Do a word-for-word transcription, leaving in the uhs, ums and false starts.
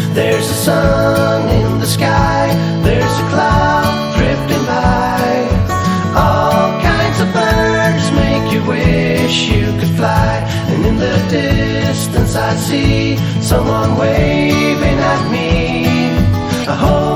There's a sun in the sky, there's a cloud drifting by. All kinds of birds make you wish you could fly. And in the distance I see someone waving at me. I hope